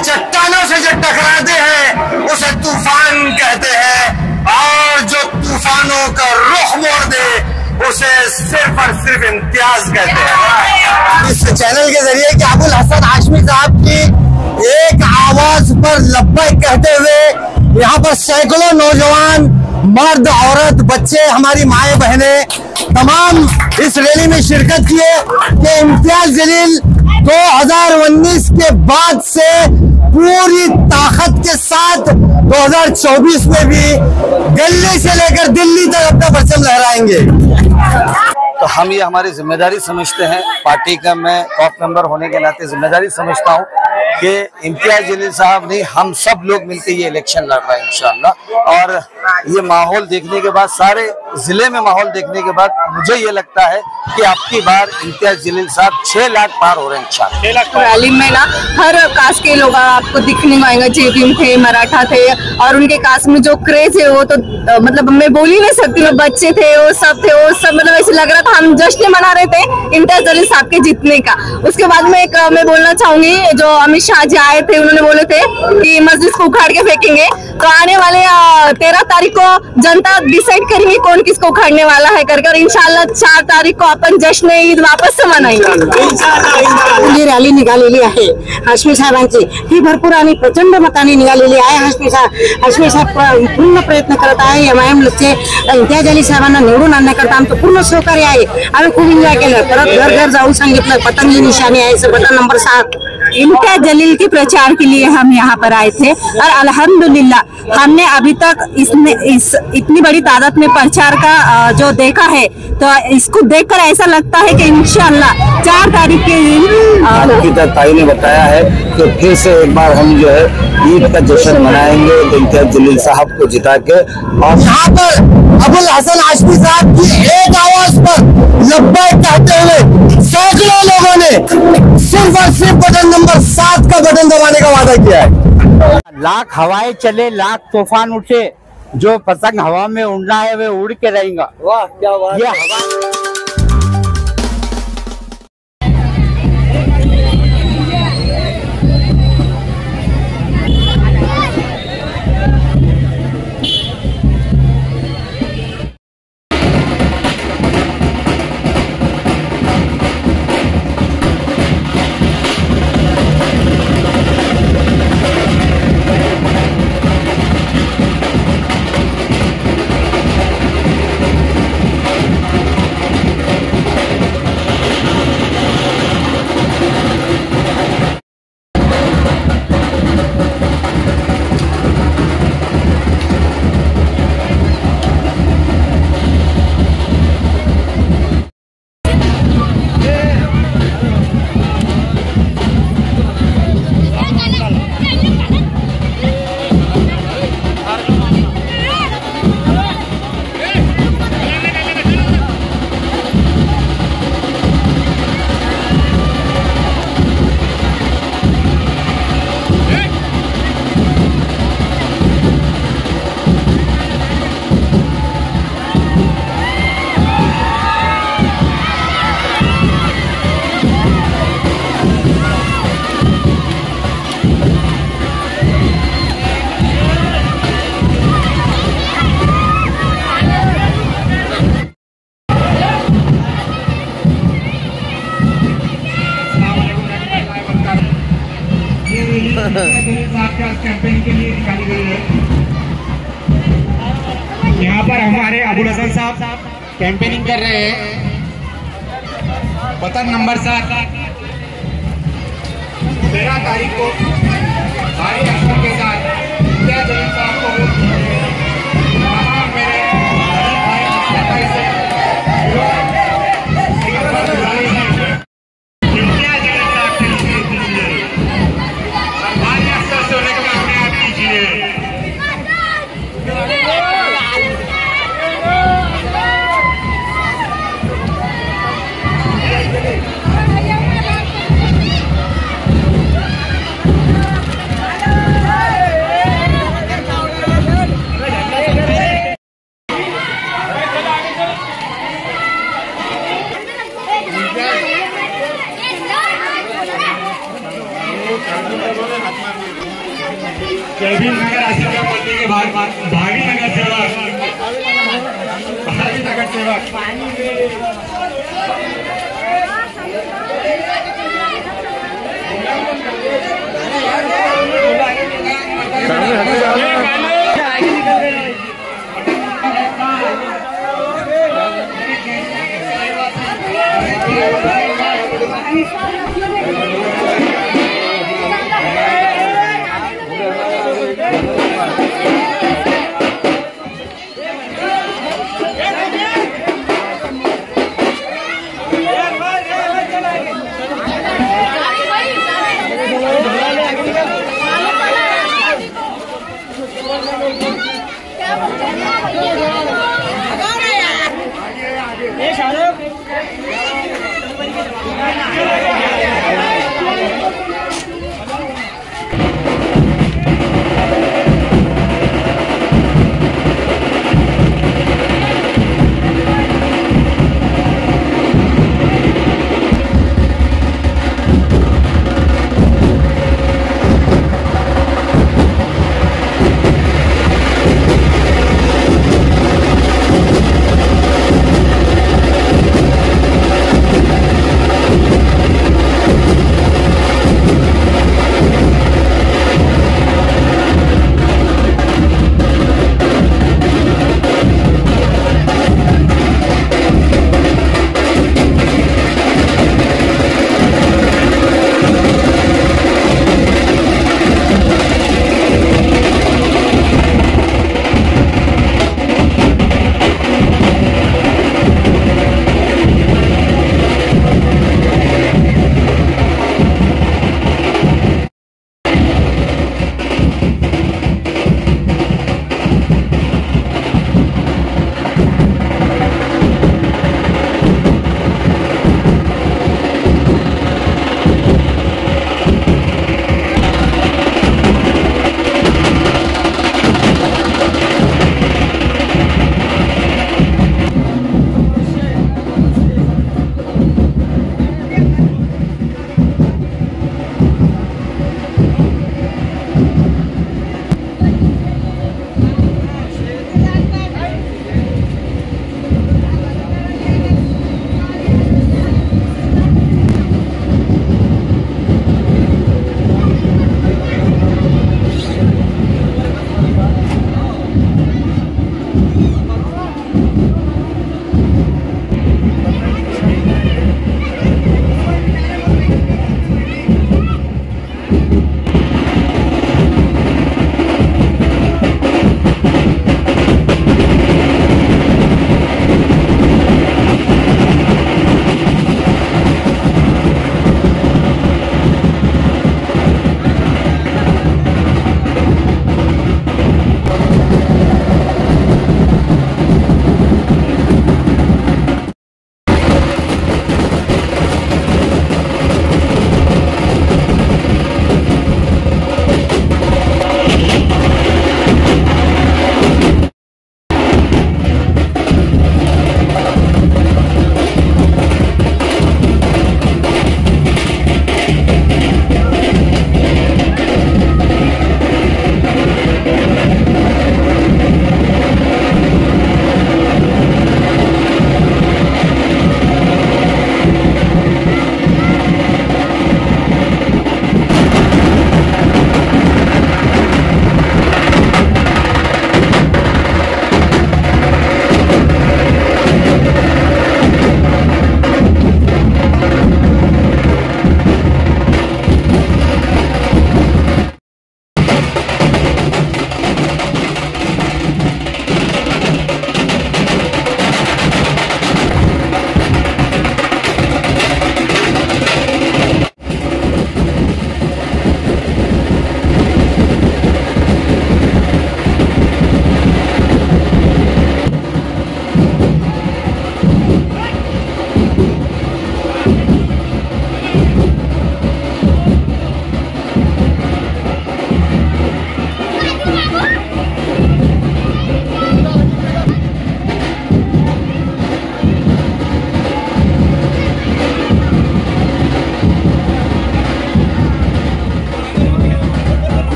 चट्टानों से जो टकराते हैं उसे तूफान कहते हैं, और जो तूफानों का रुख मोड़ दे उसे सिर्फ और सिर्फ इम्तियाज कहते हैं। इस चैनल के जरिए कि अबुल हसन हाशमी साहब की एक आवाज पर लब्बैक कहते हुए यहाँ पर सैकड़ों नौजवान, मर्द, औरत, बच्चे, हमारी माए बहने तमाम इस रैली में शिरकत किए कि इम्तियाज जलील 2019 के बाद से पूरी ताकत के साथ 2024 में भी दिल्ली से लेकर दिल्ली तक अपना परचम लहराएंगे। तो हम ये हमारी जिम्मेदारी समझते हैं, पार्टी का मैं टॉप मेंबर होने के नाते जिम्मेदारी समझता हूँ कि इम्तियाज जलील साहब नहीं, हम सब लोग मिलकर ये इलेक्शन लड़ रहे हैं इंशाअल्लाह। और ये माहौल देखने के बाद, सारे जिले में माहौल देखने के बाद मुझे ये लगता है कि आपकी बार इम्तियाज जलील साहब 6 लाख पार हो रहे हैं इंशाअल्लाह। 6 लाख रैली में ना हर कास्ट के लोग आपको दिखने में आएंगे। जेबीम थे, मराठा थे, और उनके कास्ट में जो क्रेज है वो तो मतलब मैं बोल ही नहीं सकती हूँ। बच्चे थे, वो सब मतलब ऐसे लग रहा था हम जश्न मना रहे थे इम्तियाज जलील साहब के जीतने का। उसके बाद में एक मैं बोलना चाहूंगी, जो अमित शाह जी आए थे उन्होंने बोले थे कि मस्जिद को उखाड़ के फेंकेंगे, तो आने वाले 13 तारीख को जनता डिसाइड करेंगे कौन किसको उखाड़ने वाला है करके, और इंशाल्लाह 4 तारीख को अपन जश्न ईद वापस से मनाएंगे। रॅली निघालेली आहे हाशमी साहेबांची, ही भरपूर आणि प्रचंड मताने निघालेली आहे। हाशमी साहेब पूर्ण प्रयत्न करत आहे MIM चे इम्तियाज जलील साहेबांना निवडून आणण्याकरता आमचं पूर्ण सहकार्य आहे। आम्ही खूप एन्जॉय केलं, परत घर घर जाऊन सांगितलं पतंग की निशानी आहे, बटन नंबर 7। इम्तियाज जलील के प्रचार के लिए हम यहाँ पर आए थे, और अल्हम्दुलिल्लाह हमने अभी तक इतनी बड़ी तादाद में प्रचार का जो देखा है, तो इसको देखकर ऐसा लगता है कि इंशाअल्लाह 4 तारीख के दिन ताई ने बताया है कि फिर से एक बार हम जो है ईद का जश्न मनाएंगे इम्तियाज जलील साहब को जिता के। और यहाँ पर अबुल हसन हाशमी साहब की एक आवाज पर लब्बैक कहते हुए सैकड़ों लोगों ने सिर्फ और सिर्फ बटन नंबर 7 का बटन दबाने का वादा किया है। लाख हवाएं चले, लाख तूफान उठे, जो पतंग हवा में उड़ना है वे उड़ के रहेगा। वाह क्या बात। ये हवा कैंपेन के लिए निकाली गई है। यहाँ पर हमारे अबुल हसन साहब कैंपेनिंग कर रहे हैं। बटन नंबर 7 13 तारीख को भारी अक्षर के साथ इम्तियाज जलील साहब को वोट दीजिए। तमाम मेरे भाई भाई से इम्तियाज जलील साहब के लिए दीजिए, भारी अक्षर से उन्हें कामयाब कीजिए। जयभीम नगर आश्रम मंदिर के बाहर भागी नगर सेवक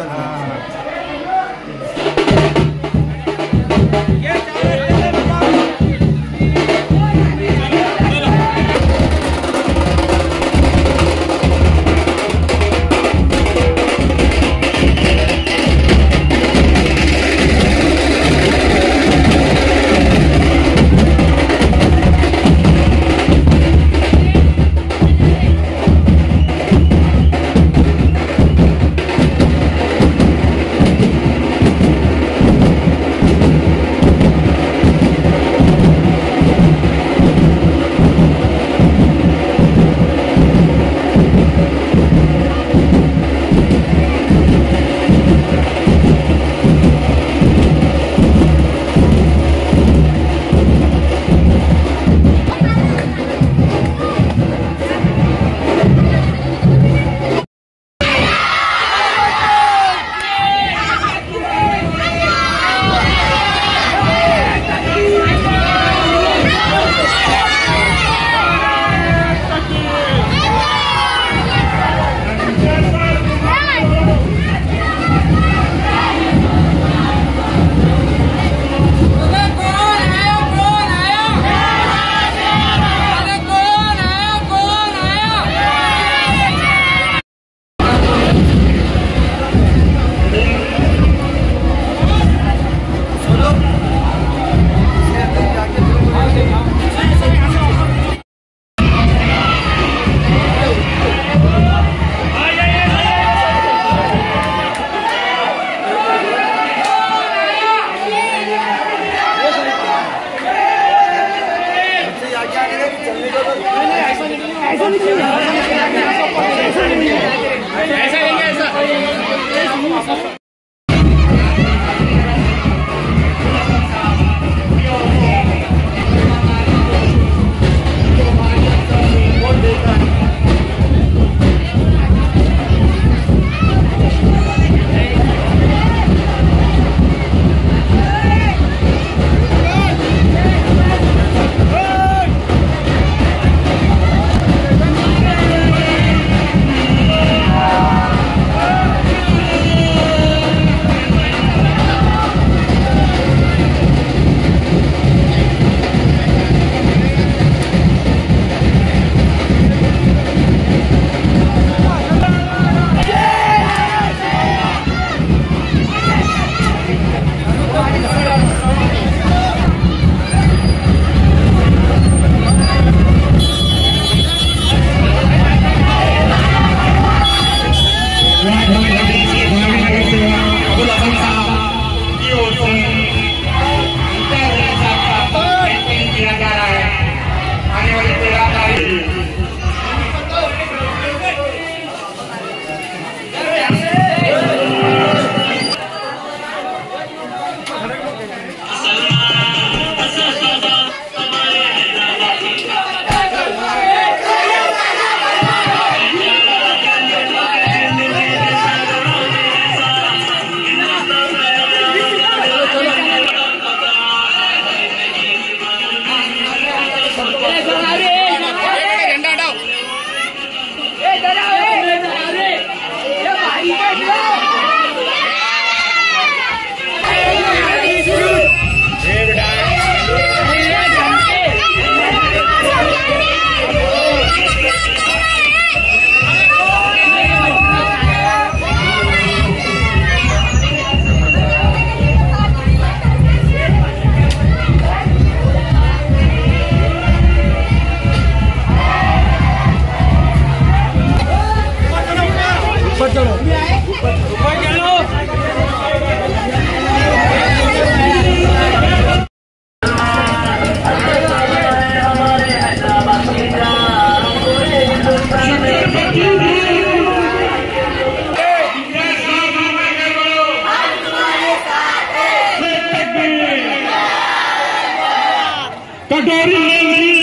कटोरी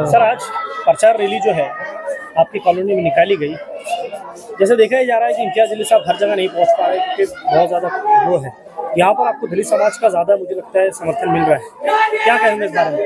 सर, आज प्रचार रैली जो है आपकी कॉलोनी में निकाली गई, जैसे देखा जा रहा है कि इम्तियाज जलील साहब हर जगह नहीं पहुंच पा रहे क्योंकि बहुत ज़्यादा वो है। यहाँ पर आपको दलित समाज का ज़्यादा मुझे लगता है समर्थन मिल रहा है, क्या कहेंगे इस बारे में?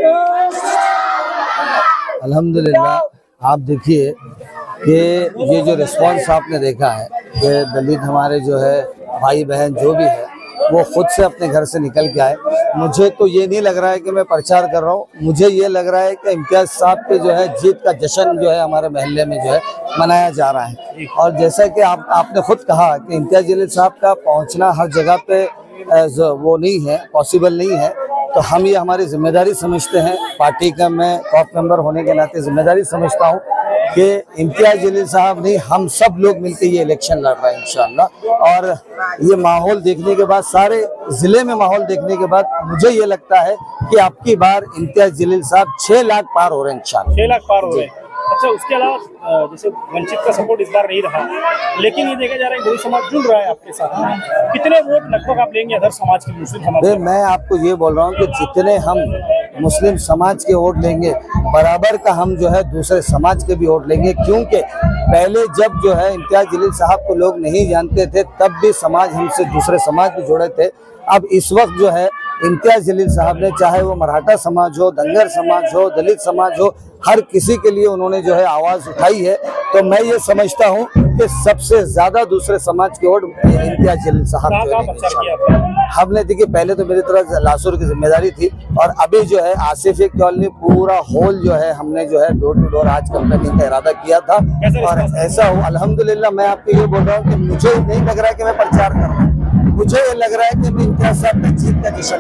अल्हम्दुलिल्लाह, आप देखिए कि ये जो रिस्पांस आपने देखा है कि दलित हमारे जो है भाई बहन जो भी है वो खुद से अपने घर से निकल के आए। मुझे तो ये नहीं लग रहा है कि मैं प्रचार कर रहा हूँ, मुझे ये लग रहा है कि इम्तियाज साहब पे जो है जीत का जश्न जो है हमारे महल्ले में जो है मनाया जा रहा है। और जैसा कि आपने खुद कहा कि इम्तियाज जलील साहब का पहुँचना हर जगह पे वो नहीं है, पॉसिबल नहीं है, तो हम ये हमारी जिम्मेदारी समझते हैं। पार्टी का मैं कॉप मेंबर होने के नाते जिम्मेदारी समझता हूँ कि इम्तियाज जलील साहब नहीं, हम सब लोग मिलकर ये इलेक्शन लड़ रहे हैं इंशाल्लाह। और ये माहौल देखने के बाद, सारे जिले में माहौल देखने के बाद मुझे ये लगता है कि आपकी बार इम्तियाज जलील साहब 6 लाख पार हो रहे हैं इंशाल्लाह। 6 लाख पार हो रहे हैं। अच्छा, उसके अलावा जैसे वंचित का सपोर्ट इस बार नहीं रहा, लेकिन ये देखा जा रहा है दलित समाज जुड़ रहा है आपके साथ। कितने वोट लगभग आप लेंगे अदर समाज के, मुस्लिम समाज? मैं आपको ये बोल रहा हूँ कि जितने हम मुस्लिम समाज के वोट लेंगे बराबर का हम जो है दूसरे समाज के भी वोट लेंगे, क्योंकि पहले जब जो है इम्तियाज जलील साहब को लोग नहीं जानते थे तब भी समाज हमसे दूसरे समाज भी जुड़े थे। अब इस वक्त जो है इम्तियाज जलील साहब ने, चाहे वो मराठा समाज हो, दंगर समाज हो, दलित समाज हो, हर किसी के लिए उन्होंने जो है आवाज़ उठाई है। तो मैं ये समझता हूँ कि सबसे ज्यादा दूसरे समाज के वोट इम्तियाज जलील साहब हमने देखिए। पहले तो मेरी तरफ लासूर की जिम्मेदारी थी और अभी जो है आसिफी कॉलोनी पूरा होल जो है हमने जो है डोर टू डोर आज कंपेनिंग का इरादा किया था। और ऐसा हो अल्हम्दुलिल्लाह, मैं आपको ये बोल रहा हूँ कि मुझे नहीं लग रहा है कि मैं प्रचार कर रहा हूँ, मुझे ये लग रहा है कि मैं इम्तियाज साहब की जीत का जश्न।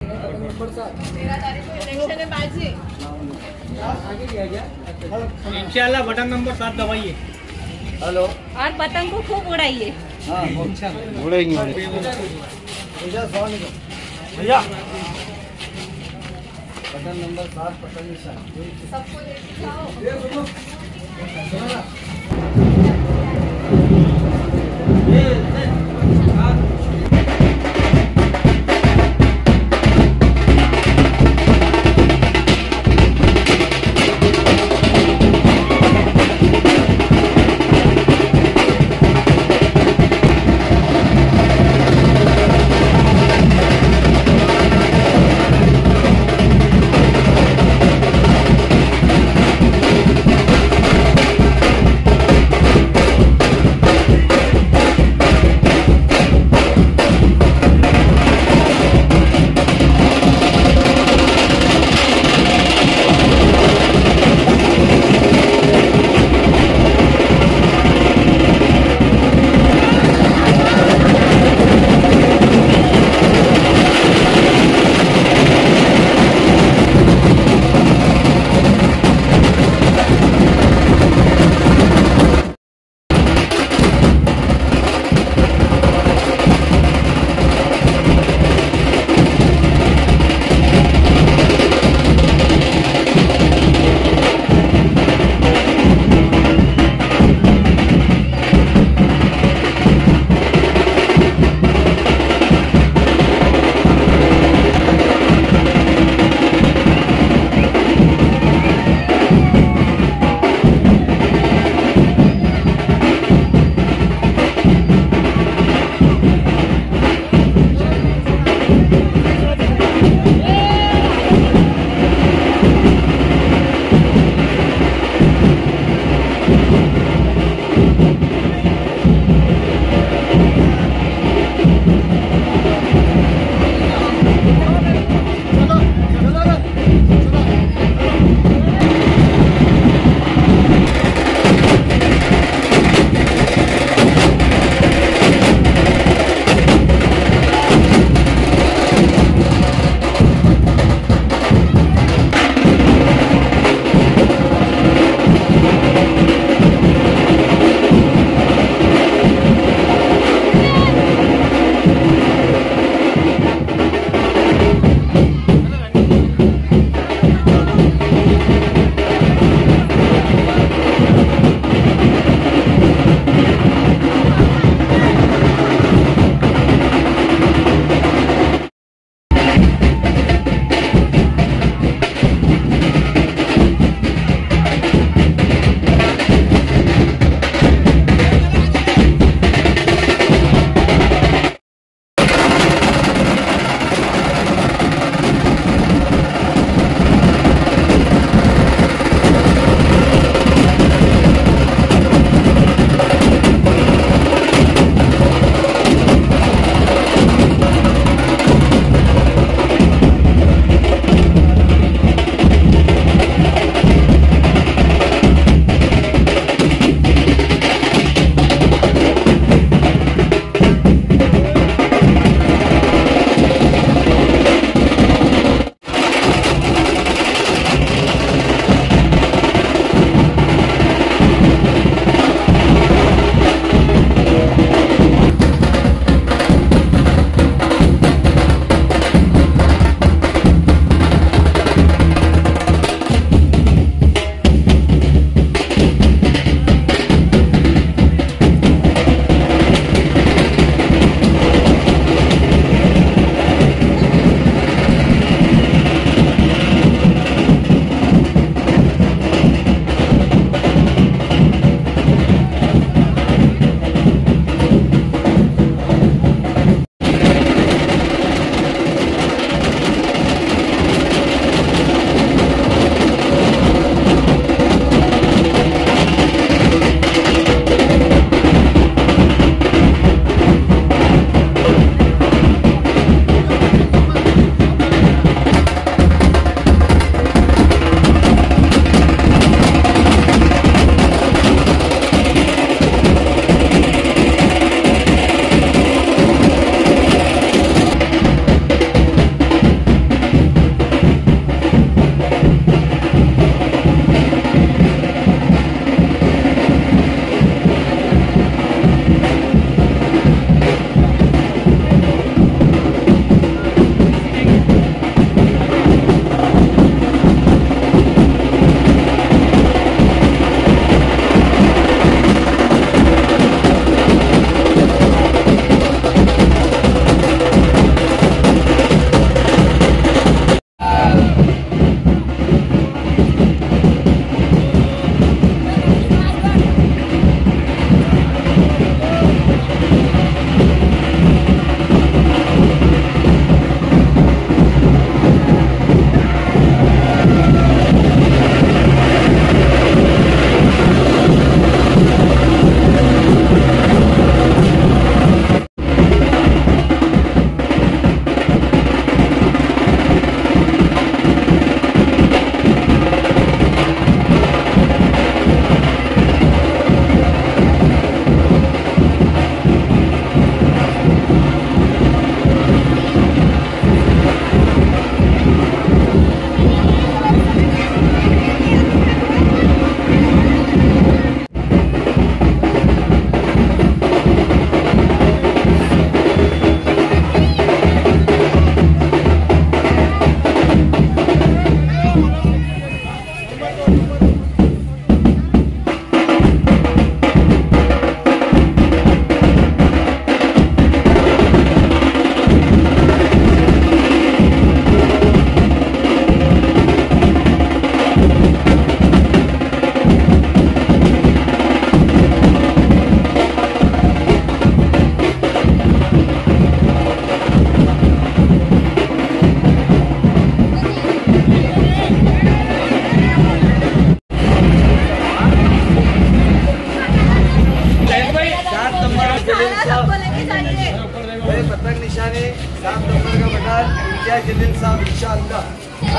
इंशाल्लाह बटन नंबर 7 दबाइए। हेलो, और पतंग को खूब उड़ाइए। उड़ेंगे भैया। बटन नंबर 7 पतंग सबको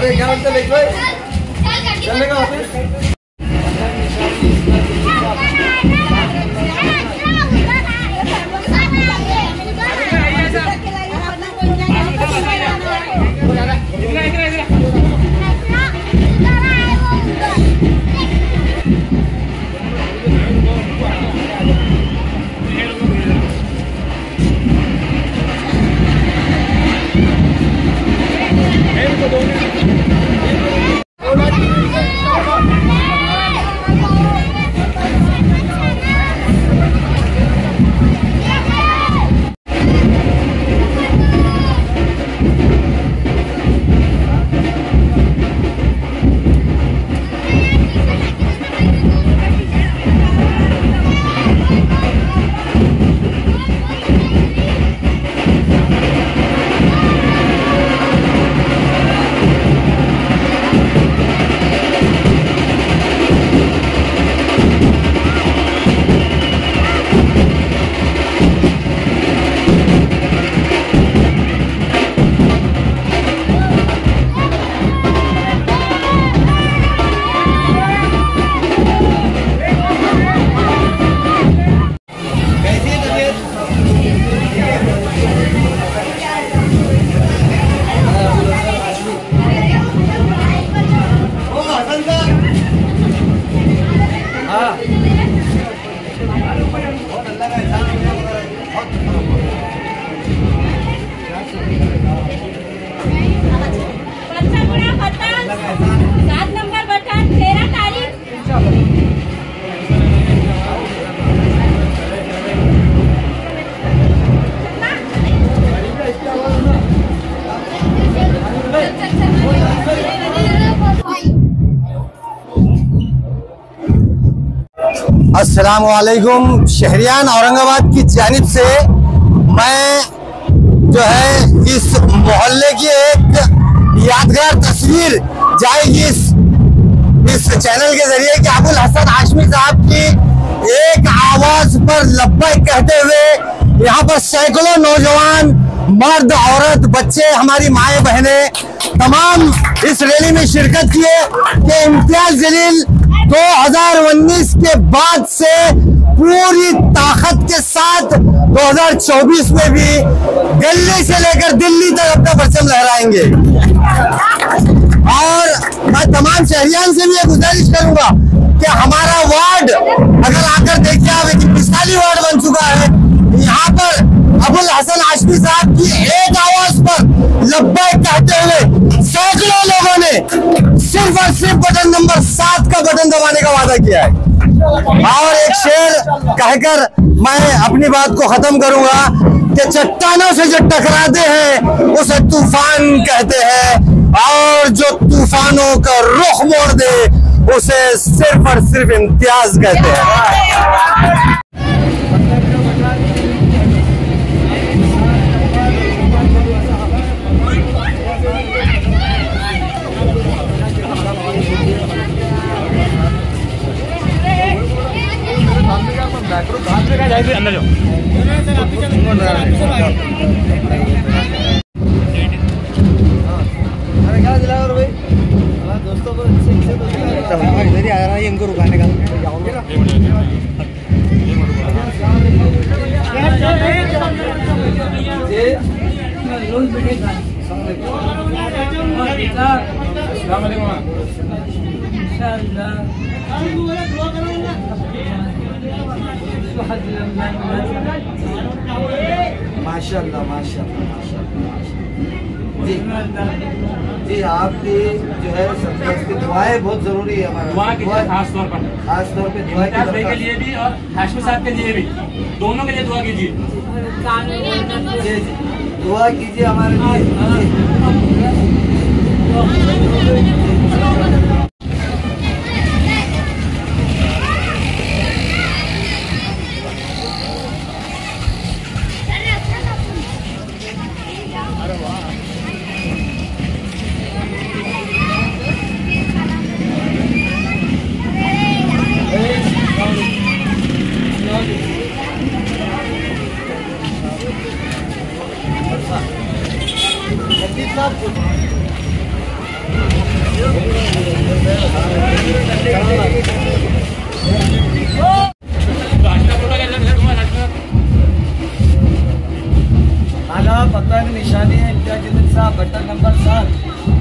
अरे क्या लगता है भाई, चलेगा ऑफिस? अस्सलामुअलैकुम। शहरियान औरंगाबाद की जानिब से मैं जो है इस मोहल्ले की एक यादगार तस्वीर जाएगी इस चैनल के जरिए कि अबुल हसन हाशमी साहब की एक आवाज पर लब्बैक कहते हुए यहाँ पर सैकड़ों नौजवान, मर्द, औरत, बच्चे, हमारी माएँ बहनें तमाम इस रैली में शिरकत किए कि इम्तियाज जलील 2019 के बाद से पूरी ताकत के साथ 2024 में भी दिल्ली से लेकर दिल्ली तक अपना परचम लहराएंगे। और मैं तमाम शहरियान से भी ये गुजारिश करूंगा कि हमारा वार्ड अगर आकर देखिए आप, एक मिसाली वार्ड बन चुका है। यहाँ पर अबुल हसन हाशमी साहब की एक आवाज पर लब्बैक कहते हुए सैकड़ों लोगों ने सिर्फ और सिर्फ बटन नंबर 7 का बटन दबाने का वादा किया है। और एक शेर कहकर मैं अपनी बात को खत्म करूंगा कि चट्टानों से जो टकराते हैं उसे तूफान कहते हैं, और जो तूफानों का रुख मोड़ दे उसे सिर्फ और सिर्फ इम्तियाज कहते हैं। अंदर जाओ। क्या दिला भाई दोस्तों को मेरी आ रहा है इनको रुकाने का। माशाअल्लाह माशाअल्लाह जी जी, आपकी जो है सबकी दुआएं बहुत जरूरी है। हमारा दुआ खास तौर पे दुआ के लिए भी और हाशमी साहब के लिए भी, दोनों के लिए दुआ कीजिए। जी जी, दुआ कीजिए हमारे लिए। साहब आला पतंग निशानी है इम्तियाज जलील साहब, बटन नंबर 7।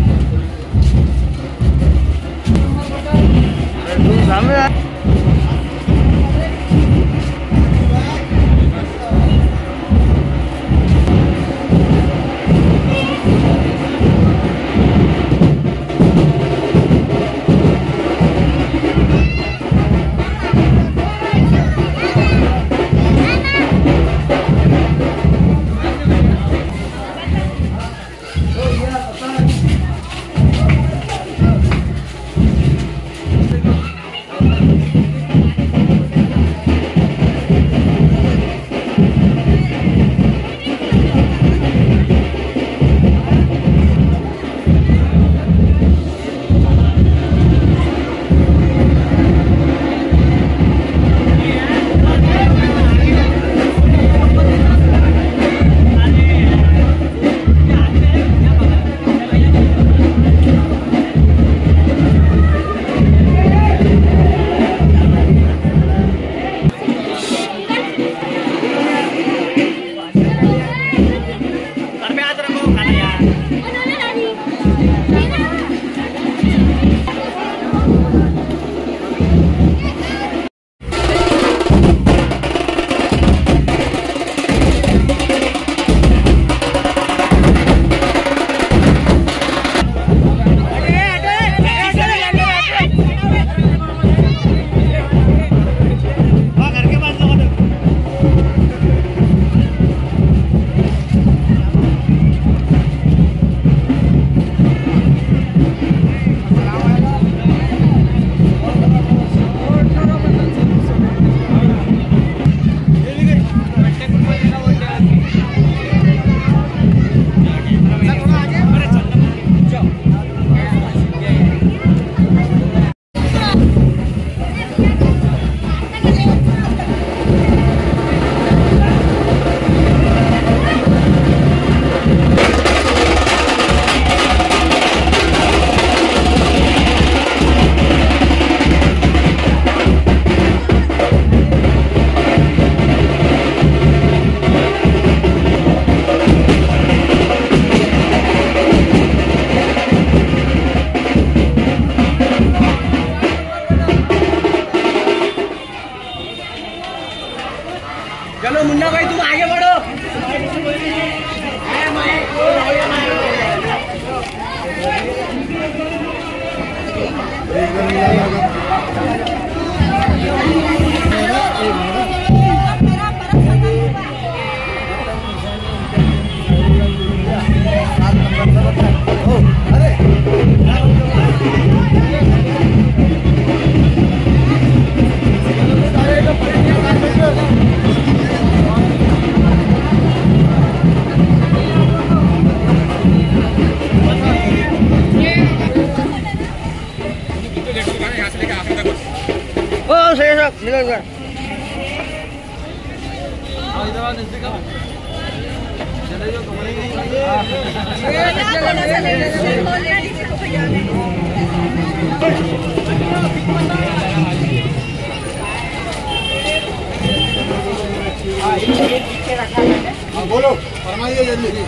चलो मुन्ना भाई तुम आगे बढ़ो। बोलो फरमाइए जल्दी।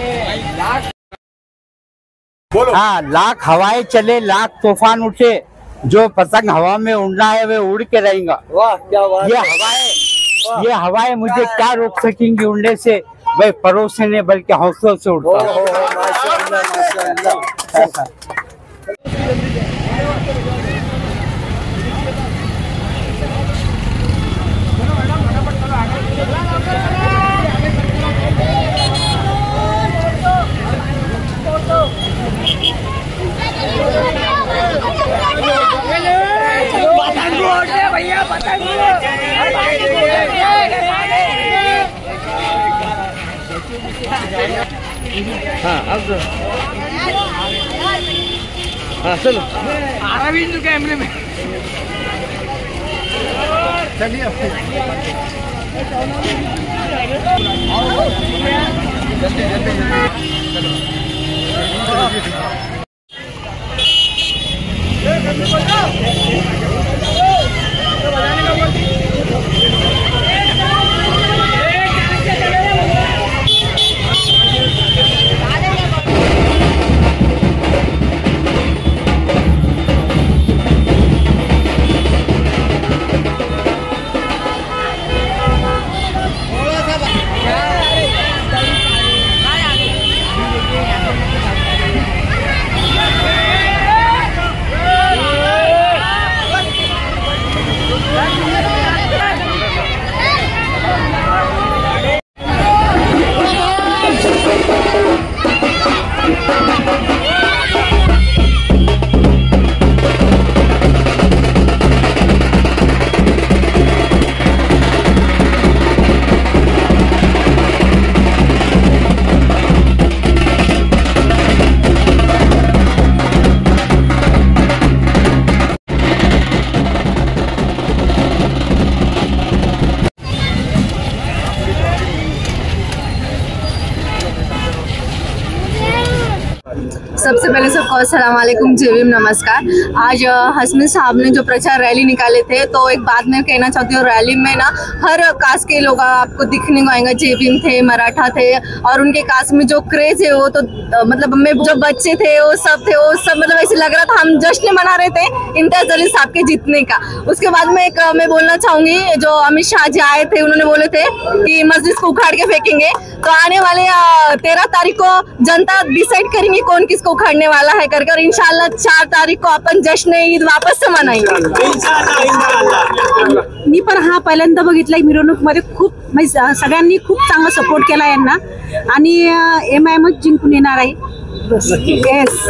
हाँ, लाख हवाएं चले, लाख तूफान उठे, जो पतंग हवा में उड़ना है वे उड़ के रहेगा। वाह क्या बात। ये हवाएं मुझे क्या रोक सकेंगी उड़ने से? भाई परों से नहीं बल्कि हौसलों से उड़ता हूँ। भैया पतंग हाँ अब हाँ चलो आ रहा भी कैमरे में चलिए जल्दी सबको अस्सलाम वालेकुम, जय भीम, नमस्कार। आज हस्मी साहब ने जो प्रचार रैली निकाले थे, तो एक बात मैं कहना चाहती हूँ, रैली में ना हर कास्ट के लोग आपको दिखने को आएंगे। जय भीम थे, मराठा थे, और उनके कास्ट में जो क्रेज है वो तो मतलब में जो बच्चे थे वो सब मतलब ऐसे लग रहा था हम जश्न मना रहे थे इम्तियाज जलील साहब के जीतने का। उसके बाद में एक मैं बोलना चाहूंगी, जो अमित शाह जी आए थे उन्होंने बोले थे कि मस्जिद को उखाड़ के फेंकेंगे, तो आने वाले 13 तारीख को जनता डिसाइड करेंगे कौन किसको उखाड़ने वाला है करके, और इंशाल्लाह 4 तारीख को अपन जश्न ईद वापस से मनाएंगे। मी पण हा पहिल्यांदा बघितलाय मिरवणूकमध्ये, खूप म्हणजे सगळ्यांनी खूप चांगला सपोर्ट केला यांना, आणि MIMच जिंकून येणार आहे। येस,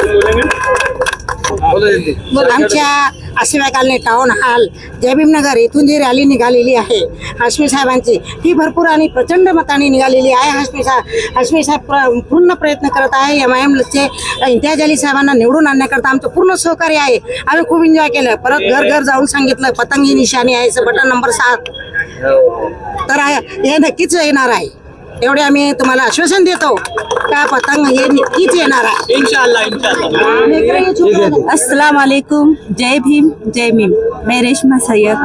आमच्या आशिवाय कालने टाउन हॉल जय भीमनगर इथून जी रॅली निघालेली आहे हाशमी साहेबांची, ही भरपूर आणि प्रचंड मताने निघालेली आहे। हाशमी साहेब पूर्ण प्रयत्न करत आहे। MIMचे इम्तियाज जलील साहेबांना निवडून आणण्याकरता आमचं पूर्ण सहकार्य आहे। आम्ही खूप एन्जॉय केलं, परत घर घर जाऊन सांगितलं पतंग ही निशाणी आहे, बटन नंबर 7, तर हे नक्कीच येणार आहे। एवढे आम्ही तुम्हाला आश्वासन देतो का पतंग हे नक्कीच येणार आहे इंशाअल्लाह। अस्सलाम वालेकुम, जय भीम, जय भीम। मैं रेशमा सैयद,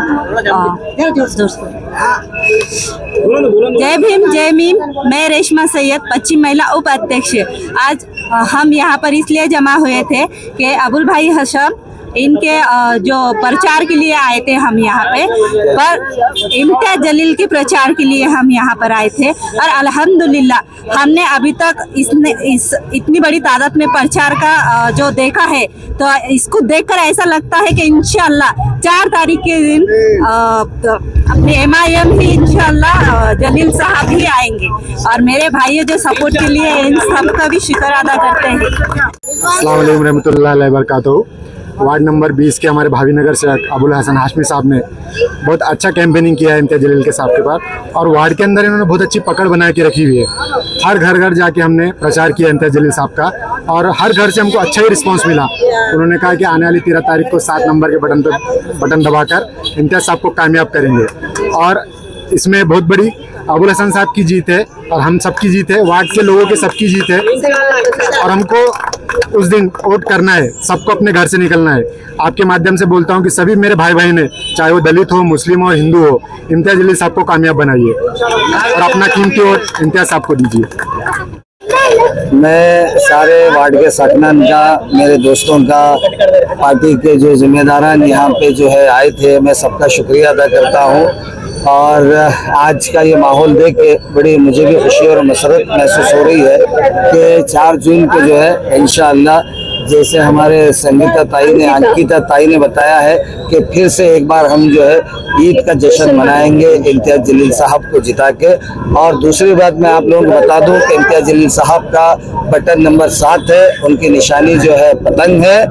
जय भीम, जय भीम। मैं रेशमा सैयद, पश्चिम महिला उपाध्यक्ष। आज हम यहाँ पर इसलिए जमा हुए थे कि अबुल भाई हशम इनके जो प्रचार के लिए आए थे, हम यहाँ पे पर इम्तियाज जलील के प्रचार के लिए हम यहाँ पर आए थे, और अल्हम्दुलिल्लाह हमने अभी तक इतनी बड़ी तादाद में प्रचार का जो देखा है, तो इसको देखकर ऐसा लगता है कि इंशाअल्लाह 4 तारीख के दिन अपने MIM ही इंशाअल्लाह जलील साहब ही आएंगे, और मेरे भाइयों जो सपोर्ट के लिए इन सबका भी शुक्र अदा करते हैं। अस्सलाम वालेकुम रहमतुल्लाहि व बरकातहू। वार्ड नंबर 20 के हमारे भावीनगर से अबुल हसन हाशमी साहब ने बहुत अच्छा कैंपेनिंग किया है इम्तियाज जलील के साहब के पास, और वार्ड के अंदर इन्होंने बहुत अच्छी पकड़ बना के रखी हुई है। हर घर घर जाके हमने प्रचार किया इम्तियाज जलील साहब का, और हर घर से हमको अच्छा ही रिस्पांस मिला। उन्होंने कहा कि आने वाली 13 तारीख को 7 नंबर के बटन दबाकर इम्तियाज साहब को कामयाब करेंगे, और इसमें बहुत बड़ी अबुल हसन साहब की जीत है और हम सबकी जीत है, वार्ड के लोगों के सबकी जीत है, और हमको उस दिन वोट करना है, सबको अपने घर से निकलना है। आपके माध्यम से बोलता हूं कि सभी मेरे भाई बहन है, चाहे वो दलित हो, मुस्लिम हो, हिंदू हो, इम्तियाज जलील साहब को कामयाब बनाइए और अपना कीमती वोट इम्तियाज साहब को दीजिए। मैं सारे वार्ड के साकिनान का, मेरे दोस्तों का, पार्टी के जो जिम्मेदारान यहाँ पे जो है आए थे, मैं सबका शुक्रिया अदा करता हूँ। और आज का ये माहौल देख के बड़ी मुझे भी खुशी और मसरत महसूस हो रही है कि 4 जून को जो है इंशाअल्लाह, जैसे हमारे संगीता ताई ने, अंकिता ताई ने बताया है कि फिर से एक बार हम जो है ईद का जश्न मनाएंगे इम्तियाज जलील साहब को जिता के। और दूसरी बात मैं आप लोगों को बता दूं कि इम्तियाज जलील साहब का बटन नंबर 7 है, उनकी निशानी जो है पतंग है,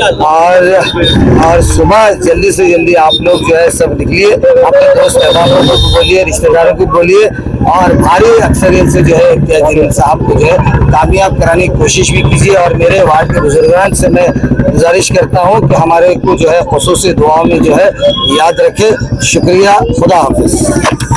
और सुबह जल्दी से जल्दी आप लोग जो है सब निकलिए, अपने दोस्त अहबाबों को बोलिए, रिश्तेदारों को बोलिए, और भारी अक्सरियत से जो है इम्तियाज जलील साहब को जो है कामयाब कराने की कोशिश भी कीजिए। और मेरे वार्ड के बुजुर्गान से मैं गुजारिश करता हूँ कि हमारे को जो है खुसूसी दुआओं में जो है याद रखें। शुक्रिया, खुदा हाफिज।